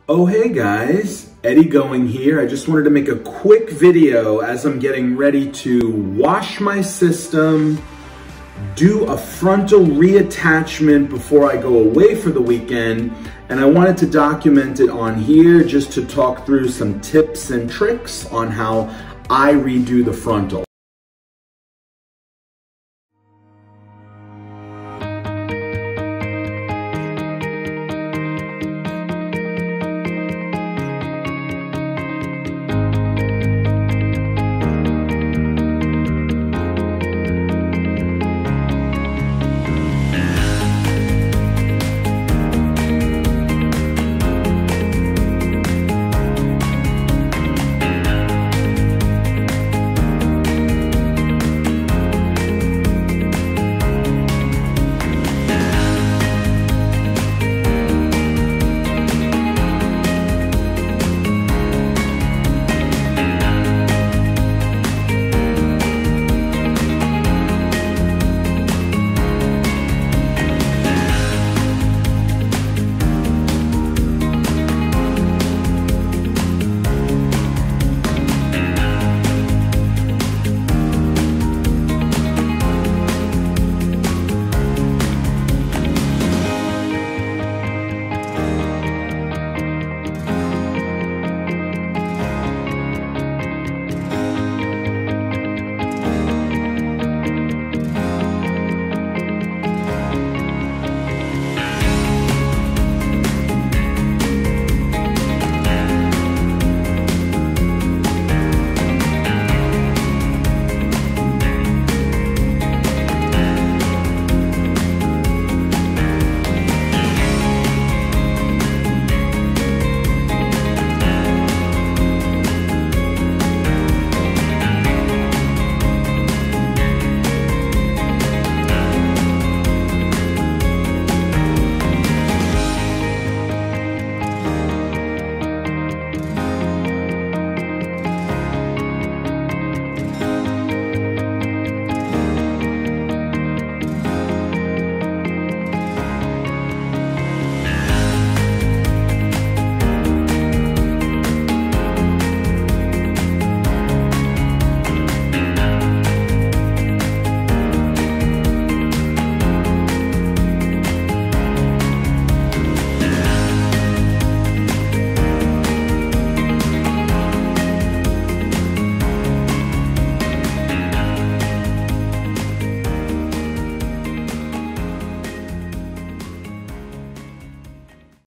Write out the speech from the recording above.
Oh hey guys, Eddie Going here. I just wanted to make a quick video as I'm getting ready to wash my system, do a frontal reattachment before I go away for the weekend, and I wanted to document it on here just to talk through some tips and tricks on how I redo the frontal.